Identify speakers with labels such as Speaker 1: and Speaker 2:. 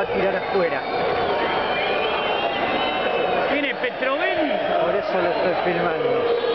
Speaker 1: a tirar afuera.
Speaker 2: ¿Tiene Petrovelli?
Speaker 1: Por eso lo estoy filmando.